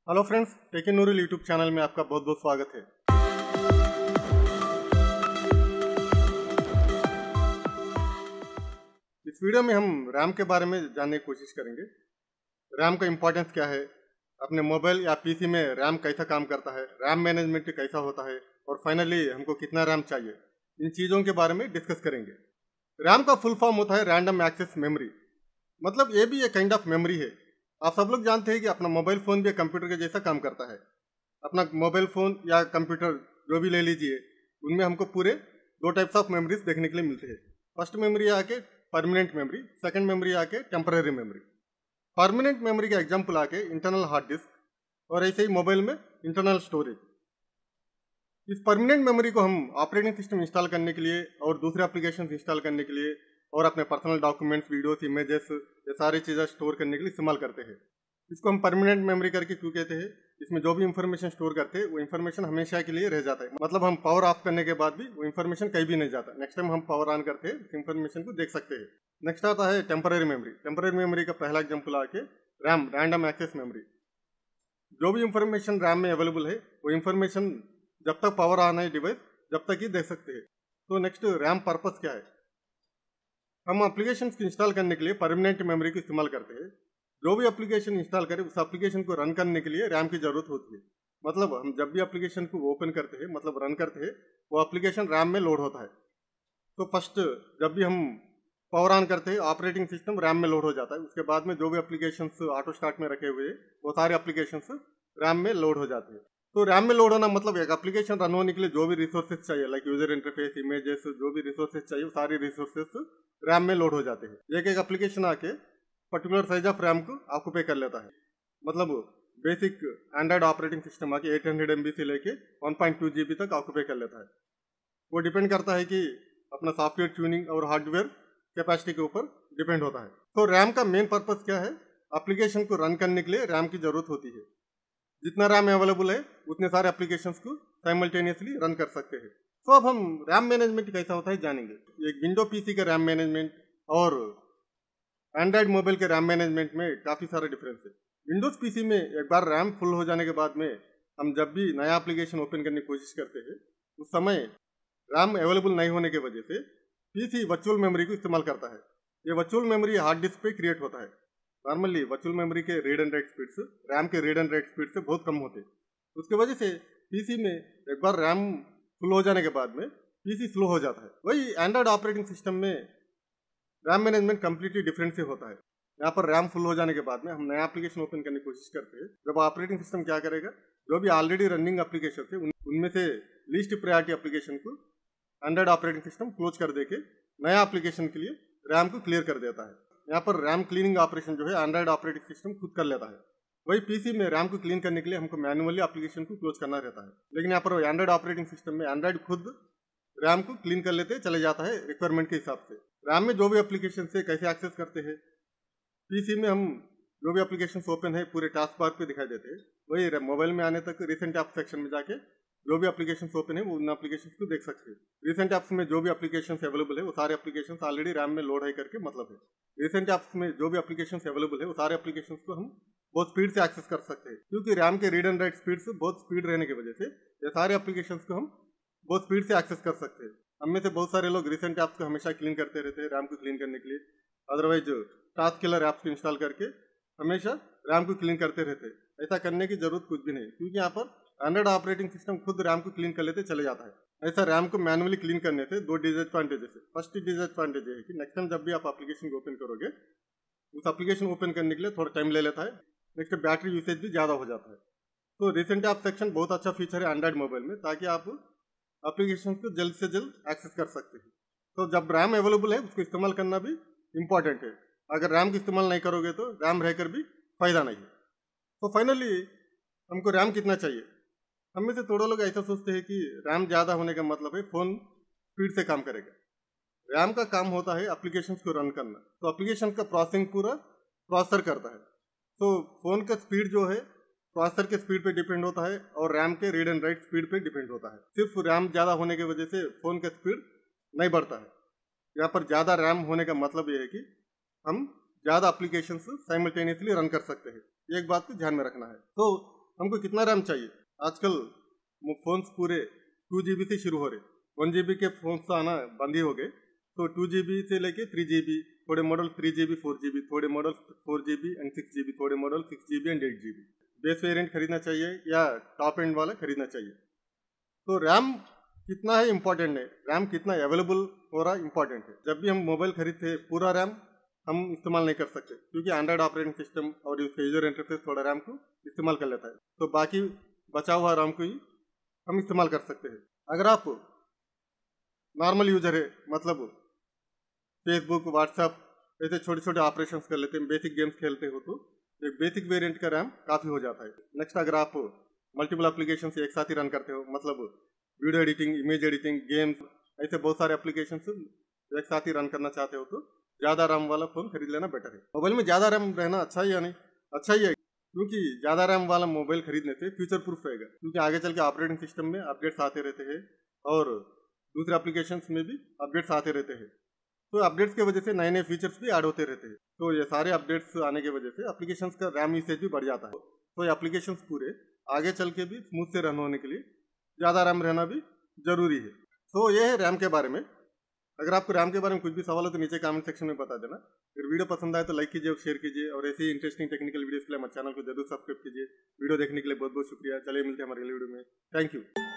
Hello friends, techie Noorul YouTube channel में आपका बहुत बहुत स्वागत है। इस वीडियो में हम रैम के बारे में जानने की कोशिश करेंगे। रैम का इम्पोर्टेंस क्या है, अपने मोबाइल या पीसी में रैम कैसा काम करता है, रैम मैनेजमेंट कैसा होता है और फाइनली हमको कितना रैम चाहिए, इन चीज़ों के बारे में डिस्कस करेंगे। रैम का फुल फॉर्म होता है रैंडम एक्सेस मेमोरी, मतलब ये भी एक काइंड ऑफ मेमोरी है। आप सब लोग जानते हैं कि अपना मोबाइल फ़ोन भी कंप्यूटर के जैसा काम करता है। अपना मोबाइल फ़ोन या कंप्यूटर जो भी ले लीजिए, उनमें हमको पूरे दो टाइप्स ऑफ मेमोरीज देखने के लिए मिलते हैं। फर्स्ट मेमोरी आके परमानेंट मेमोरी, सेकंड मेमोरी आके टेम्पररी मेमोरी। परमानेंट मेमोरी का एग्जांपल आके इंटरनल हार्ड डिस्क और ऐसे ही मोबाइल में इंटरनल स्टोरेज। इस परमानेंट मेमोरी को हम ऑपरेटिंग सिस्टम इंस्टॉल करने के लिए और दूसरे एप्लीकेशन इंस्टॉल करने के लिए और अपने पर्सनल डॉक्यूमेंट्स, वीडियोस, इमेजेस, ये सारी चीज़ें स्टोर करने के लिए इस्तेमाल करते हैं। इसको हम परमानेंट मेमोरी करके क्यों कहते हैं? इसमें जो भी इंफॉर्मेशन स्टोर करते हैं वो इंफॉर्मेशन हमेशा के लिए रह जाता है, मतलब हम पावर ऑफ करने के बाद भी वो इंफॉर्मेशन कहीं भी नहीं जाता। नेक्स्ट टाइम हम पावर ऑन करते हैं उस इंफॉर्मेशन को देख सकते हैं। नेक्स्ट आता है टेम्पररी मेमोरी। टेम्पररी मेमोरी का पहला एग्जाम्पल आके रैम, रैंडम एक्सेस मेमोरी। जो भी इंफॉर्मेशन रैम में अवेलेबल है वो इंफॉर्मेशन जब तक पावर ऑन है डिवाइस, जब तक ही देख सकते हैं। तो नेक्स्ट रैम पर्पस क्या है? हम एप्लीकेशन इंस्टॉल करने के लिए परमानेंट मेमोरी को इस्तेमाल करते हैं। जो भी एप्लीकेशन इंस्टॉल करें उस एप्लीकेशन को रन करने के लिए रैम की जरूरत होती है। मतलब हम जब भी एप्लीकेशन को ओपन करते हैं, मतलब रन करते हैं, वो एप्लीकेशन रैम में लोड होता है। तो फर्स्ट जब भी हम पावर ऑन करते हैं ऑपरेटिंग सिस्टम रैम में लोड हो जाता है। उसके बाद में जो भी एप्लीकेशन ऑटो स्टार्ट में रखे हुए वो सारे एप्लीकेशन रैम में लोड हो जाते हैं। तो रैम में लोड होना मतलब एक एप्लीकेशन रन होने के लिए जो भी रिसोर्सेज चाहिए, लाइक यूजर इंटरफेस, इमेजेस, जो भी रिसोर्सेज चाहिए, सारी रिसोर्सेज रैम में लोड हो जाते हैं। एक एक एप्लीकेशन आके पर्टिकुलर साइज ऑफ रैम को ऑक्यूपाई कर लेता है। मतलब बेसिक एंड्रॉइड ऑपरेटिंग सिस्टम आके 800 MB से लेके 1.2 GB तक ऑक्यूपाई कर लेता है। वो डिपेंड करता है कि अपना सॉफ्टवेयर ट्यूनिंग और हार्डवेयर कैपेसिटी के ऊपर डिपेंड होता है। तो रैम का मेन पर्पस क्या है? एप्लीकेशन को रन करने के लिए रैम की जरूरत होती है। जितना रैम अवेलेबल है उतने सारे एप्लीकेशंस को साइमल्टेनियसली रन कर सकते हैं। तो अब हम रैम मैनेजमेंट कैसा होता है जानेंगे। एक विंडो पीसी का रैम मैनेजमेंट और एंड्रॉइड मोबाइल के रैम मैनेजमेंट में काफ़ी सारा डिफरेंस है। विंडोज़ पीसी में एक बार रैम फुल हो जाने के बाद में हम जब भी नया एप्लीकेशन ओपन करने की कोशिश करते हैं उस समय रैम अवेलेबल नहीं होने की वजह से पीसी वर्चुअल मेमोरी को इस्तेमाल करता है। ये वर्चुअल मेमोरी हार्ड डिस्क पे क्रिएट होता है। नॉर्मली वर्चुअल मेमोरी के रीड एंड राइट स्पीड से रैम के रीड एंड राइट स्पीड से बहुत कम होते हैं। उसके वजह से पीसी में एक बार रैम फुल हो जाने के बाद में पीसी स्लो हो जाता है। वही एंड्रॉइड ऑपरेटिंग सिस्टम में रैम मैनेजमेंट कम्प्लीटली डिफरेंट से होता है। यहाँ पर रैम फुल हो जाने के बाद में हम नया एप्लीकेशन ओपन करने की कोशिश करते हैं। जब ऑपरेटिंग सिस्टम क्या करेगा, जो भी ऑलरेडी रनिंग एप्लीकेशन थे उनमें से लीस्ट प्रायोरिटी एप्लीकेशन को एंड्रॉइड ऑपरेटिंग सिस्टम क्लोज कर देके नया एप्लीकेशन के लिए रैम को क्लियर कर देता है। यहाँ पर रैम क्लीनिंग ऑपरेशन जो है एंड्रॉइड ऑपरेटिंग सिस्टम खुद कर लेता है। वही पीसी में रैम को क्लीन करने के लिए हमको मैन्युअली एप्लीकेशन को क्लोज करना रहता है। लेकिन यहाँ पर एंड्रॉइड ऑपरेटिंग सिस्टम में एंड्रॉइड खुद रैम को क्लीन कर लेते चले जाता है रिक्वायरमेंट के हिसाब से। रैम में जो भी एप्लीकेशन से कैसे एक्सेस करते हैं, पीसी में हम जो भी एप्लीकेशन ओपन है पूरे टास्क बार पे दिखाई देते हैं। वही मोबाइल में आने तक रिसेंट ऐप सेक्शन में जाके जो भी एप्लीकेशन ओपन है वो उन एप्लीकेशन को देख सकते हैं। रिसेंट ऐप्स में जो भी एप्लीकेशन अवेलेबल है वो सारे एप्लीकेशन ऑलरेडी रैम में लोड है करके मतलब है। रिसेंट ऐप्स में जो भी एप्लीकेशन अवेलेबल है वो सारे एप्लीकेशन को हम बहुत स्पीड से एक्सेस कर सकते हैं, क्योंकि रैम के रीड एंड राइट स्पीड से बहुत स्पीड रहने की वजह से ये सारे एप्लीकेशन को हम बहुत स्पीड से एक्सेस कर सकते हैं। हम में से बहुत सारे लोग रिसेंट ऐप्स को हमेशा क्लीन करते रहते हैं रैम को क्लीन करने के लिए। अदरवाइज टास्क किलर ऐप्स को इंस्टॉल करके हमेशा रैम को क्लीन करते रहते हैं। ऐसा करने की जरूरत कुछ भी नहीं, क्योंकि यहाँ पर एंड्रॉइड ऑपरेटिंग सिस्टम खुद रैम को क्लीन कर लेते चले जाता है। ऐसा रैम को मैनुअली क्लीन करने से दो डिसएडवांटेजेस है। फर्स्ट डिसएडवांटेज है कि नेक्स्ट टाइम जब भी आप एप्लीकेशन को ओपन करोगे उस एप्लीकेशन ओपन करने के लिए थोड़ा टाइम ले लेता है। नेक्स्ट बैटरी यूसेज भी ज़्यादा हो जाता है। तो रिसेंट ऐप सेक्शन बहुत अच्छा फीचर है एंड्रॉइड मोबाइल में, ताकि आप एप्लीकेशन को जल्द से जल्द एक्सेस कर सकते हैं। तो जब रैम अवेलेबल है उसको इस्तेमाल करना भी इम्पॉर्टेंट है। अगर रैम का इस्तेमाल नहीं करोगे तो रैम रहकर भी फ़ायदा नहीं है। तो फाइनली हमको रैम कितना चाहिए? हम में से थोड़ा लोग ऐसा सोचते हैं कि रैम ज़्यादा होने का मतलब है फ़ोन स्पीड से काम करेगा। रैम का काम होता है एप्लीकेशंस को रन करना। तो एप्लीकेशन का प्रोसेसिंग पूरा प्रोसेसर करता है। तो फ़ोन का स्पीड जो है प्रोसेसर के स्पीड पे डिपेंड होता है और रैम के रीड एंड राइट स्पीड पे डिपेंड होता है। सिर्फ रैम ज़्यादा होने की वजह से फ़ोन का स्पीड नहीं बढ़ता है। यहाँ पर ज़्यादा रैम होने का मतलब ये है कि हम ज़्यादा एप्लीकेशन साइमल्टेनियसली रन कर सकते हैं। एक बात को ध्यान में रखना है। तो हमको कितना रैम चाहिए। आजकल फ़ोन्स पूरे 2 GB से शुरू हो रहे, 1 GB के फ़ोन्स तो आना बंद ही हो गए। तो 2 GB से लेके 3 GB, थोड़े मॉडल 3 GB 4 GB, थोड़े मॉडल 4 GB एंड 6 GB, थोड़े model 6 GB and 8 GB। Base variant खरीदना चाहिए या टॉप एंड वाला खरीदना चाहिए। तो रैम कितना है इम्पोर्टेंट है, रैम कितना अवेलेबल हो रहा इम्पोर्टेंट है। जब भी हम मोबाइल खरीदते हैं पूरा रैम हम इस्तेमाल नहीं कर सकते, क्योंकि एंड्रॉयड ऑपरेटिंग सिस्टम और उसका यूजर इंटरफेस थोड़ा रैम को इस्तेमाल कर लेता है। तो बाकी बचा हुआ रैम को ही हम इस्तेमाल कर सकते हैं। अगर आप नॉर्मल यूजर है, मतलब फेसबुक व्हाट्सएप ऐसे छोटे छोटे ऑपरेशन कर लेते हैं, बेसिक गेम्स खेलते हो, तो एक बेसिक वेरिएंट का रैम काफ़ी हो जाता है। नेक्स्ट, अगर आप मल्टीपल एप्लीकेशन एक साथ ही रन करते हो, मतलब video editing, image editing, games, ऐसे बहुत सारे एप्लीकेशन एक साथ ही रन करना चाहते हो, तो ज़्यादा रैम वाला फ़ोन खरीद लेना बेटर है। मोबाइल में ज़्यादा रैम रहना अच्छा ही या नहीं? अच्छा ही है, क्योंकि ज़्यादा रैम वाला मोबाइल खरीदने से फ्यूचर प्रूफ रहेगा, क्योंकि आगे चल के ऑपरेटिंग सिस्टम में अपडेट्स आते रहते हैं और दूसरे एप्लीकेशंस में भी अपडेट्स आते रहते हैं। तो अपडेट्स की वजह से नए नए फीचर्स भी ऐड होते रहते हैं। तो ये सारे अपडेट्स आने की वजह से एप्लीकेशंस का रैम यूसेज भी बढ़ जाता है। तो ये एप्लीकेशंस पूरे आगे चल के भी स्मूथ से रन होने के लिए ज़्यादा रैम रहना भी ज़रूरी है। तो ये है रैम के बारे में। अगर आपको रैम के बारे में कुछ भी सवाल हो तो नीचे कमेंट सेक्शन में बता देना। अगर वीडियो पसंद आए तो लाइक कीजिए और शेयर कीजिए, और ऐसे ही इंटरेस्टिंग टेक्निकल वीडियोस के लिए हमारे चैनल को जरूर सब्सक्राइब कीजिए। वीडियो देखने के लिए बहुत बहुत शुक्रिया। चलिए मिलते हैं हमारे अगले वीडियो में। Thank you.